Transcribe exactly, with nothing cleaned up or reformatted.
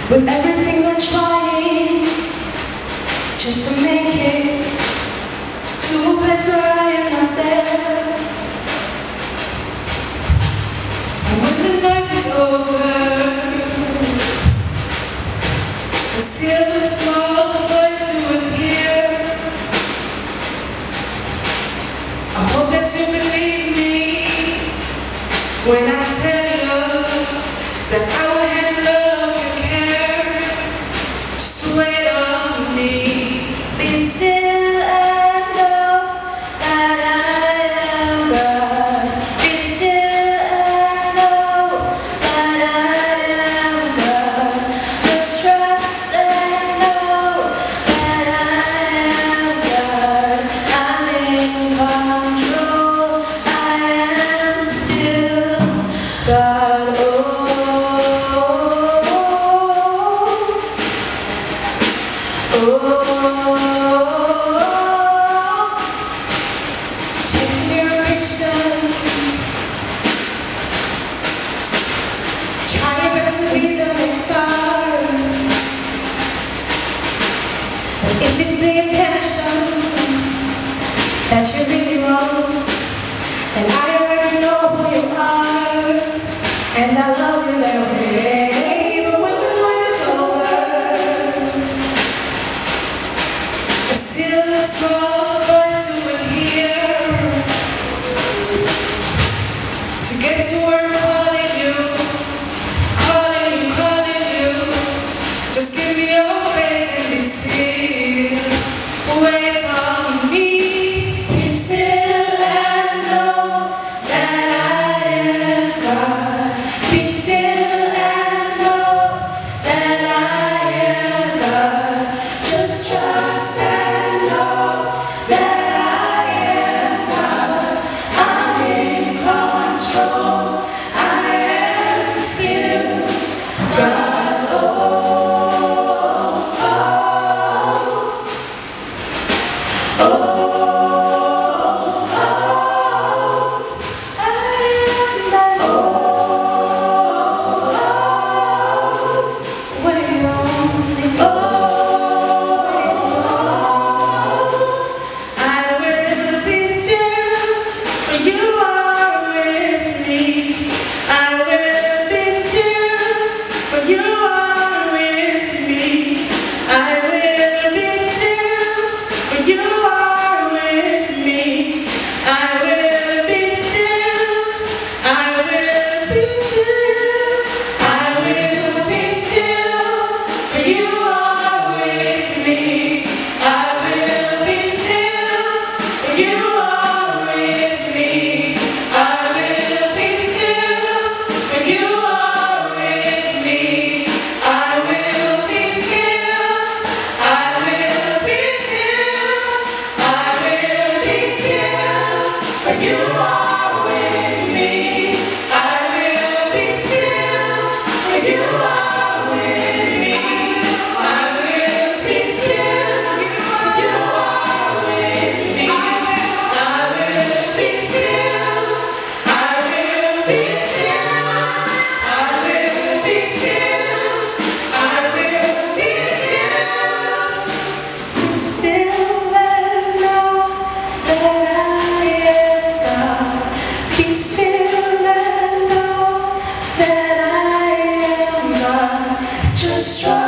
With everything I'm trying, just to make it to a place where I am not there. And when the night is over, there's still a small voice you will hear. I hope that you believe me when I tell you that I will handle all of your cares. Just wait on me. Be still and know that I am God. Be still and know that I am God. Just trust and know that I am God. I'm in control. I am still God. Chasing your ambitions, try your best to be the next star. But if it's the attention that you really want, then I already know who you are, and I love you that way. But when the noise is over, there's still a small voice you will hear. To get to work calling you, calling you, calling you. Just give me your faith and be still. Wait on me. Be still and know that I am God. Be still and know that I am God. Just trust and know that I am God. I'm in control. I am still God. Oh, oh, oh, oh, oh. I am God. Oh, oh, wait on me. Oh, I will be still, for you are with me. I will be still, for you are with me. I will be still, for you are with me. I will be still, I will be still, I will be still, for you are with me. I will be still, for you are with me. I will be still, for you are with me. I will be still, I will be still, I will be still, for you are with me. I will be still, for you are with me. I will be still, for you are with me. I will be still, I will be still, I will be still, I will be still. Be still and know that I am God. Be still and know that I am God. Just trust.